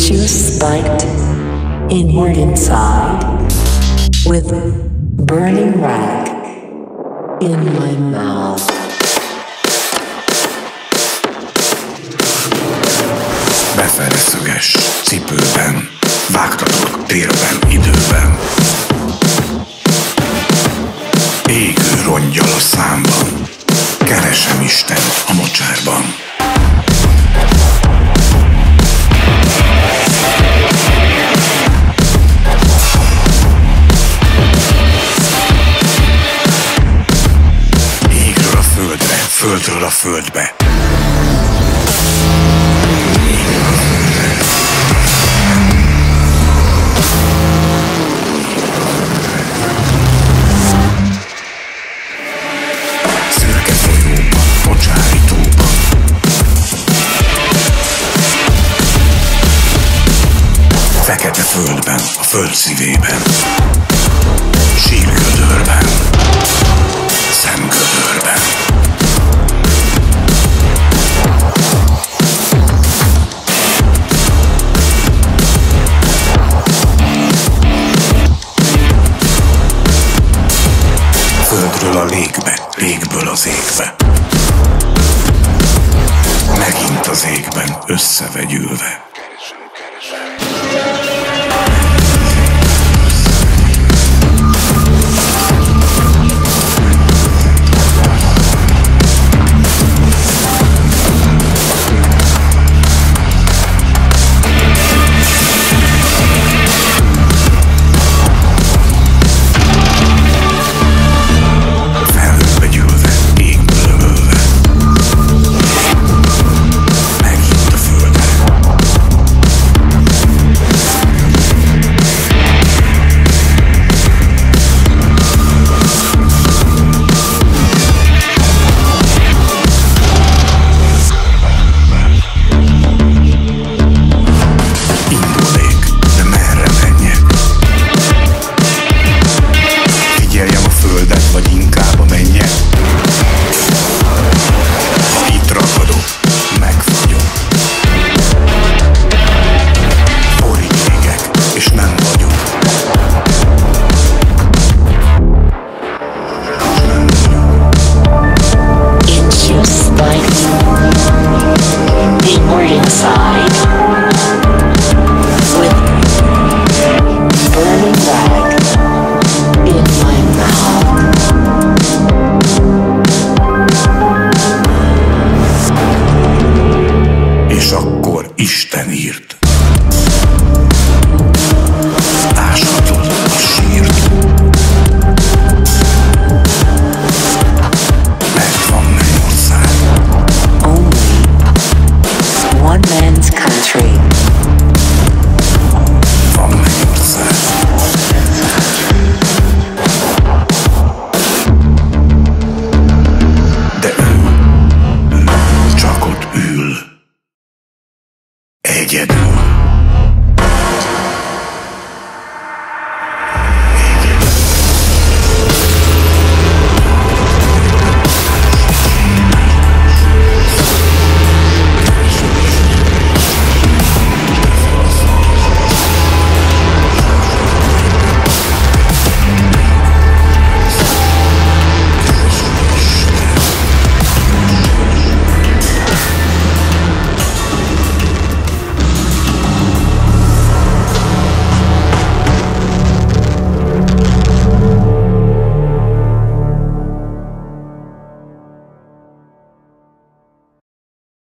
Issues spiked inward inside with burning rag in my mouth. Befele szöges cipőben, vágtatott térben, időben. Égő rongyal a számban, keresem Istent a mocsárban. Égről a földre, földről a földbe. Szürke folyóban, mocsári tóban. Fekete földben, a föld szívében. Sírgödörben, szemgödörben. Földről a légbe, légből az égbe. Megint az égben összevegyülve. Vagy inkább a mennyek. Ha itt ragadok, megfagyok. Orig égek, és nem vagyok. Issues spiked inward inside with burning rag in my mouth. És akkor Isten írt.